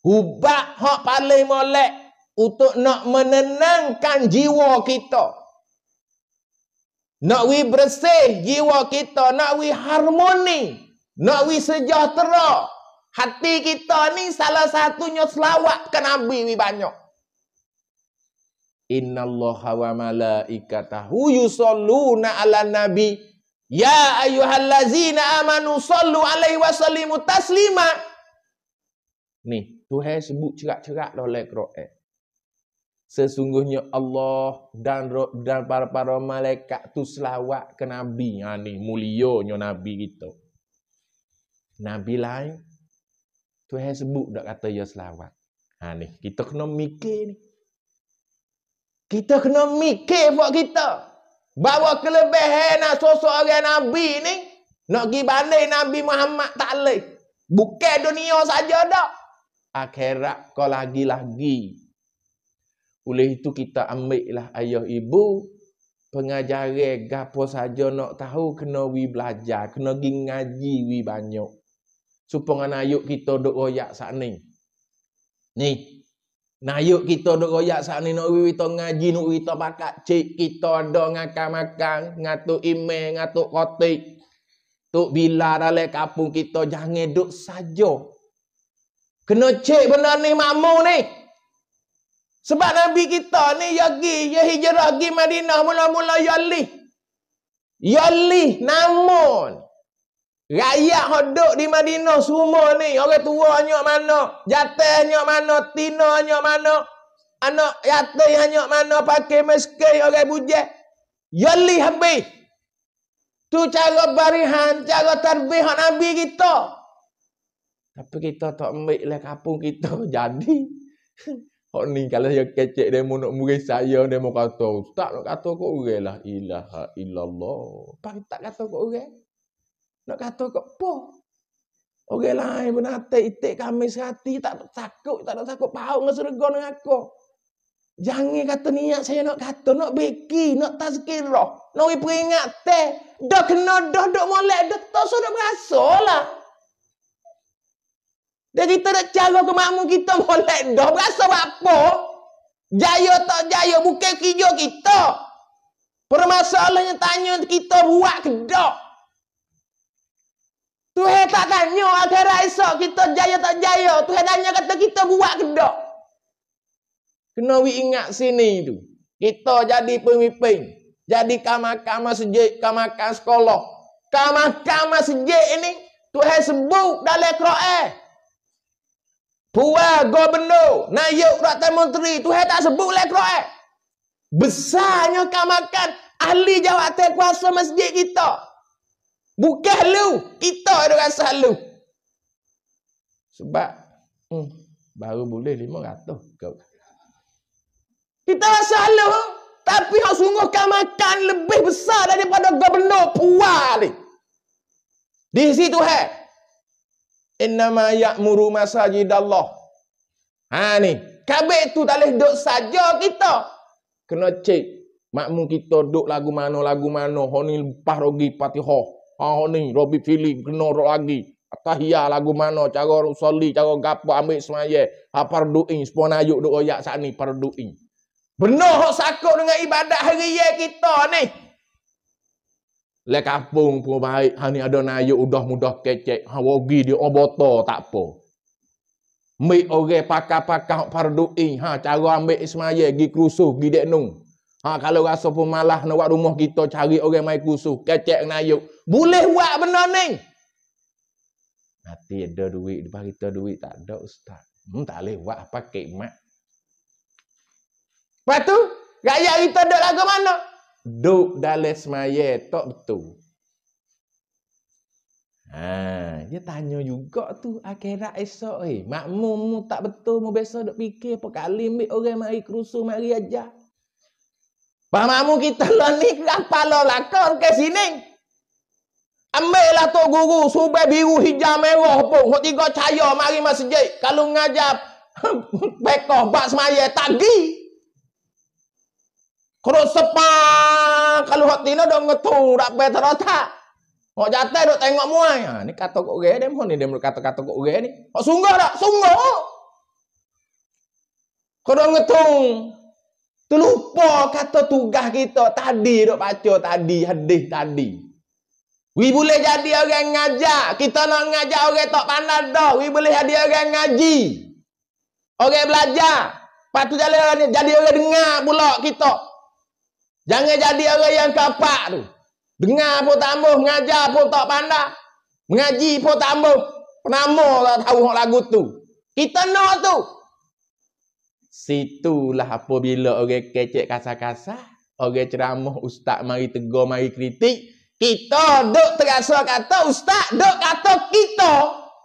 Hubak hak paling molek untuk nak menenangkan jiwa kita. Nak wi bersih jiwa kita, nak wi harmoni, nak wi sejahtera. Hati kita ni salah satunya selawat ke Nabi wi banyak. Innallaha wa malaikatahu yusholluna 'alan nabi. Ya ayyuhallazina amanu shallu 'alaihi wa sallimu taslima. Ni, Tuhan sebut cerak-cerak dalam Quran. Sesungguhnya Allah dan para malaikat tu selawat ke Nabi. Ha ni, mulianya Nabi kita. Nabi lain, Tuhan sebut tak kata dia selawat. Ha ni, kita kena mikir ni. Kita kena mikir buat kita. Bahawa kelebihan sosok orang Nabi ni, nak pergi banding Nabi Muhammad tak boleh. Bukan dunia saja dah. Akhirat kau lagi-lagi. Oleh itu kita ambillah ayah ibu pengajaran gapo saja nak tahu kena wi belajar, kena pergi ngaji wi banyak. Supaya ayuk kita duk royak sat ni. Ni, ayuk kita duk royak sat ni nak wi kita ngaji, nak wi kita bakat cik kita ada makan-makan, ngatuk email, ngatuk kotik. Tok bila dalam kampung kita jangan duk saja. Kena cek benda ni makmur ni. Sebab Nabi kita ni ya hijrah pergi Madinah mula-mula Yalih namun rakyat hodok di Madinah semua ni, orang tua nyok mana, jatah nyok mana, tina nyok mana, anak yatim nyok mana, pakai miskin orang bujang. Yalih habis. Tu cara barihan, cara tarbih Nabi kita. Tapi kita tak ambil lah kampung kita jadi. Hak ni kalau dia kecek dia nak murid saya, dia mau kata, "Ustaz nak kata kau orang lah ilaha illallah." Pak tak kata kau orang. Nak kata kau apa? Orang lain benate itik kami sehati tak takut pau dengan surga dengan aku. Jangan kata niat saya nak kata, nak beki, nak tazkirah, nak peringatan. Dah kena dah duk molek dah tak sudah berasalah. Dan kita nak cara ke makmum kita molek dah. Berasa apa? Jaya tak jaya bukan kerja kita. Permasalahannya tanya kita buat ke tak? Tuhan tak tanya akhirat esok kita jaya tak jaya. Tuhan tanya kata kita buat ke tak? Kena ingat sini tu. Kita jadi pemimpin. Jadi kamar-kamar masjid, kamar-kamar sekolah. Kamar-kamar masjid ini Tuhan sebut dalam Quran. Puan gubernur, naik Perdana Menteri, Tuhan tak sebut dalam Quran. Besarnya kamakan ahli jawatan kuasa masjid kita. Bukan lu, kita ada rasa lu. Sebab baru boleh 500 kau. Kita rasa lu, tapi hak sungguh kamakan lebih besar daripada gubernur puan ni. Di situ innama ya'muru masajidallah. Ha ni, kabeh tu tak boleh duk saja kita. Kena cek makmum kita duk lagu mana. Ha ni lepas rogi Fatihah. Ha ni Robi Philip kena lagi. Tahiyah lagu mana, cara usolli, cara gapo ambil semaya. Ha parduin, sepon ayuk duk royak sat ni parduin. Benar hak sakut dengan ibadat harian kita ni. Le kampung pun baik. Ha ni ada nayuk udah mudah kecek. Ha wogi dia oboto tak apa. Ambil orang pakar-pakar parduin. Ha cara ambil semaya gi kerusuh gi deknung. Ha kalau rasa pun malah nak buat rumah kita cari orang mai kerusuh, kecek nayuk. Boleh buat benda ni. Nanti ada duit, depan kita duit tak ada ustaz. Tak boleh buat apa kekmat. Lepas tu, rakyat kita duduk lagu mana? Duk dalam semaya tak betul. Dia tanya juga tu akhirat esok makmum tak betul mu biasa duk fikir apa kali ambil orang mari kerusuh mari aja. Pak makmum kita lah ni kepala lakon ke sini. Ambillah tok guru subai biru hijau merah pun hok tiga cahaya mari masjid. Kalau ngajak bekoh bak semaya tak gi. Kalau sepang, kalau hak tina dok ngetung, dak betul tak. Hak jatah dok tengok muai. Ha ni kata kok orang dia, ni dia kata-kata kok orang ni. Hak sungguh tak? Sungguh. Kodong ngetung. Tu lupa kata tugas kita tadi dok baca tadi hadis tadi. Wi boleh jadi orang ngajar. Kita nak ngajar orang tak pandai dah. Wi boleh jadi orang ngaji. Orang belajar. Lepas tu jadi orang dengar pula kita. Jangan jadi orang yang kapak tu. Dengar pun tak ambuh, mengajar pun tak pandai. Mengaji pun tak ambuh. Penama tak tahu lagu tu. Kita nak tu. Situlah apabila orang kecek kasar-kasar, orang ceramah, ustaz mari tegur, mari kritik, kita duk terasa kata ustaz, duk kata kita.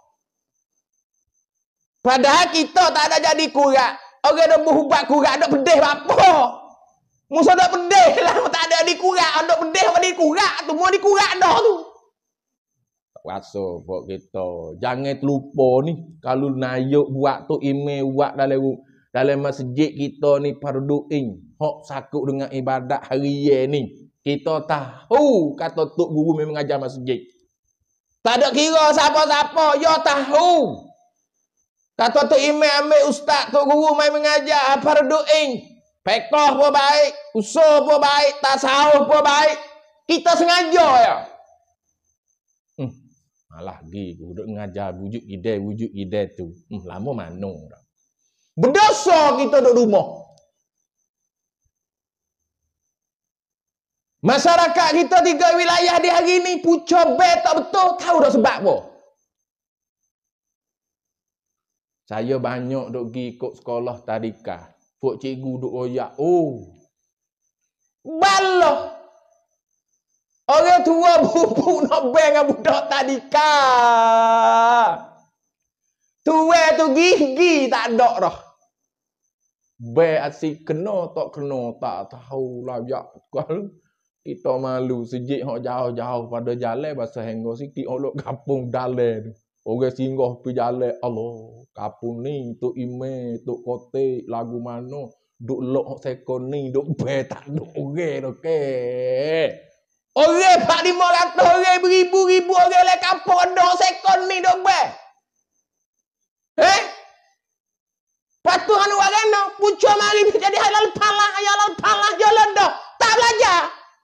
Padahal kita tak ada jadi kurat. Orang duk berubah kurat, duk pedih apa? Musa duk pedih lah, tak ada di kurat, duk pedih apa di kurat tu, mau di kurat dah tu. Rasa buat kita, jangan terlupa ni, kalau nayuk buat tu email buat dalam masjid kita ni pardu'in. Hok sakut dengan ibadat harian ni. Kita tahu kata Tok Guru memang mengajar masjid. Tak ada kira siapa-siapa. Ya tahu. Kata Tok Imam ambil ustaz Tok Guru main mengajar pardu'in. Pekoh pun baik. Usul pun baik. Tasawuf pun baik. Kita sengaja ya. Malah lagi. Duduk mengajar wujud ide tu. Lama mana dah. Berdosa kita duduk rumah. Masyarakat kita 3 wilayah di hari ni pucuk tak betul. Tahu tak sebab apa? Saya banyak duk pergi ikut sekolah tadika. Pok cikgu duk royak. Oh. Baloh. Orang tua bubuk nak bang dengan budak tadika. Tua tu gigi tak ada dah. Be asyik kena tak tahu layak. Kita malu sejik hok jauh-jauh pada jalan bahasa henggo sikit olok kampung dalan. Orang singgah pi jalan Allah. Kampung ni tok ime, tok kote, lagu mano, duk lok hok sekon ni, duk be tak duk orang ke. Orang 400-500 orang beribu-ribu orang le kampung dok sekon ni duk be. Patu anu warana pucuk mari jadi halal palah jalan dah. Tak belajar.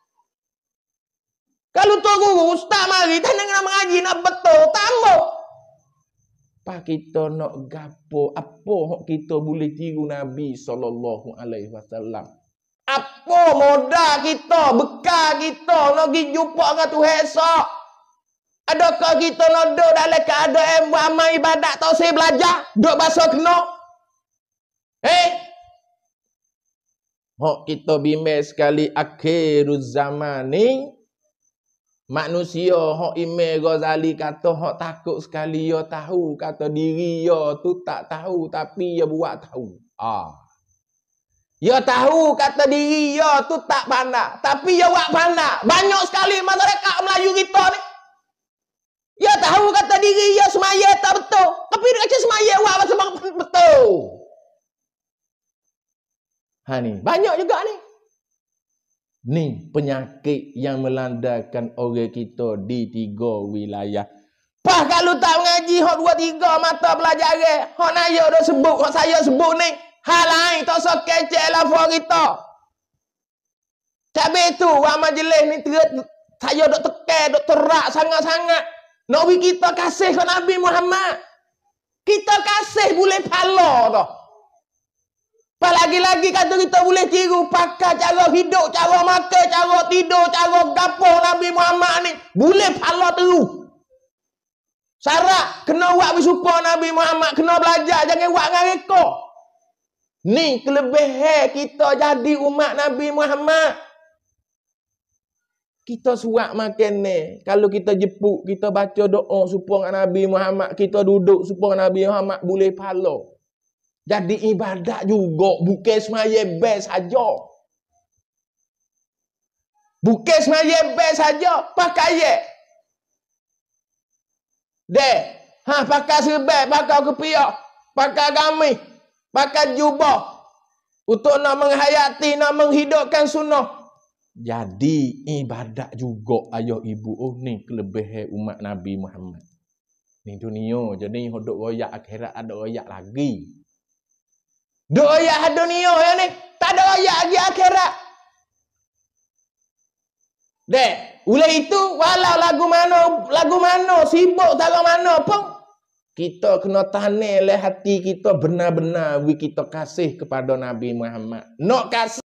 Kalau Tok Guru ustaz mari tak nak mengaji nak betul tambah. Pak kita nak gapo apa hok kita boleh tiru Nabi sallallahu alaihi wasallam. Apa modal kita, bekal kita nak pergi jumpa dengan Tuhan esok. Adakah kita nak duduk dalam keadaan beramal ibadat tak saya belajar, duduk bahasa kena? Hok kita bimbang sekali akhirul zaman ni. Manusia hok Imam Ghazali kata hok takut sekali ya tahu kata diri ya tu tak tahu tapi ya buat tahu. Ya tahu kata diri ya tu tak pandai tapi ya buat pandai. Banyak sekali masyarakat Melayu kita ni. Ya tahu kata diri ya semaya tak betul tapi dia kata semaya buat masa betul. Ni banyak juga ni. Ni penyakit yang melandakan orang kita di 3 wilayah. Pah kalau tak mengaji hok 2 3 mata pelajaran, hok naya dah sebut, hok saya sebut ni, hal lain tak usah kecek lafaz kita. Cabe tu wa majlis ni saya dok tekan, dok terak sangat-sangat. Nak kita kasih ke Nabi Muhammad. Kita kasih boleh pahala dah. Lagi-lagi kata kita boleh tiru pakai cara hidup, cara makan, cara tidur, cara gapo Nabi Muhammad ni. Boleh pahala terus. Syarat kena buat bersumpah Nabi Muhammad, kena belajar, jangan buat dengan reka. Ni kelebihan kita jadi umat Nabi Muhammad. Kita suap makan ni. Kalau kita jepuk, kita baca doa supaya dengan Nabi Muhammad, kita duduk supaya Nabi Muhammad boleh pahala. Jadi ibadat juga. Bukan semaya best saja. Bukan semaya best saja. Pakai ye. Pakai serban, pakai kepiak, pakai gamis, pakai jubah. Untuk nak menghayati, nak menghidupkan sunnah. Jadi ibadat juga ayah ibu. Ni kelebihan umat Nabi Muhammad. Ni dunia. Jadi hidup royak akhirat ada royak lagi. Duk ayat dunia ya ni. Tak ada ayat lagi akhirat. Dek, oleh itu walau lagu mana sibuk tak mana pun kita kena tanam le hati kita benar-benar kita kasih kepada Nabi Muhammad. Nak kasih